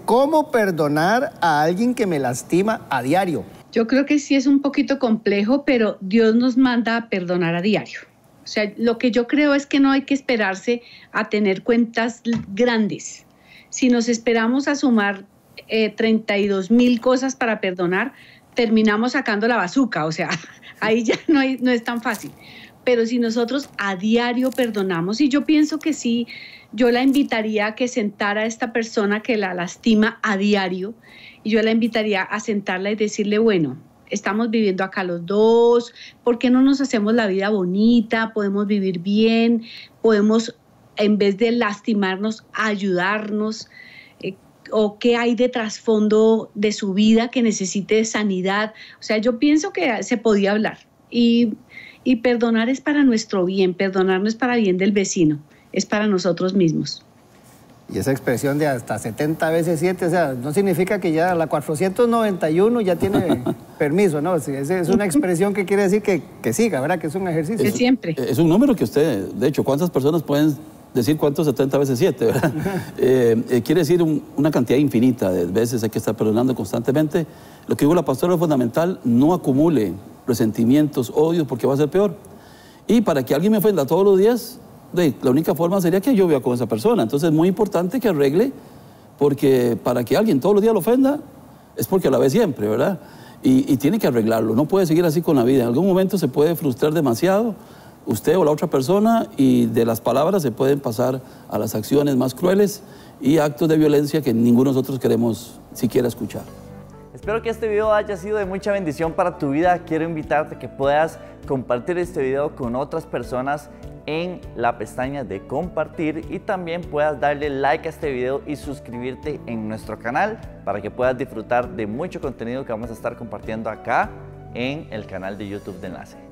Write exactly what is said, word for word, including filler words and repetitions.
¿Cómo perdonar a alguien que me lastima a diario? Yo creo que sí es un poquito complejo, pero Dios nos manda a perdonar a diario. O sea, lo que yo creo es que no hay que esperarse a tener cuentas grandes. Si nos esperamos a sumar eh, treinta y dos mil cosas para perdonar, terminamos sacando la bazuca. O sea, ahí ya no, hay, no es tan fácil. Pero si nosotros a diario perdonamos, y yo pienso que sí, yo la invitaría a que sentara a esta persona que la lastima a diario, y yo la invitaría a sentarla y decirle, bueno, estamos viviendo acá los dos, ¿por qué no nos hacemos la vida bonita? Podemos vivir bien, podemos, en vez de lastimarnos, ayudarnos, eh, o qué hay de trasfondo de su vida que necesite sanidad. O sea, yo pienso que se podía hablar, y, y perdonar es para nuestro bien, perdonar no es para bien del vecino, es para nosotros mismos. Y esa expresión de hasta setenta veces siete, o sea, no significa que ya la cuatrocientos noventa y uno ya tiene permiso, ¿no? Es una expresión que quiere decir que, que siga, ¿verdad? Que es un ejercicio. Que siempre. Es un número que usted, de hecho, ¿cuántas personas pueden decir cuántos setenta veces siete, verdad? eh, eh, quiere decir un, una cantidad infinita de veces, hay que estar perdonando constantemente. Lo que digo la pastora es fundamental, no acumule resentimientos, odios, porque va a ser peor. Y para que alguien me ofenda todos los días, de, la única forma sería que yo viva con esa persona. Entonces es muy importante que arregle, porque para que alguien todos los días lo ofenda, es porque la ve siempre, ¿verdad? Y, y tiene que arreglarlo, no puede seguir así con la vida. En algún momento se puede frustrar demasiado, usted o la otra persona, y de las palabras se pueden pasar a las acciones más crueles y actos de violencia que ninguno de nosotros queremos siquiera escuchar. Espero que este video haya sido de mucha bendición para tu vida. Quiero invitarte a que puedas compartir este video con otras personas en la pestaña de compartir, y también puedas darle like a este video y suscribirte en nuestro canal para que puedas disfrutar de mucho contenido que vamos a estar compartiendo acá en el canal de YouTube de Enlace.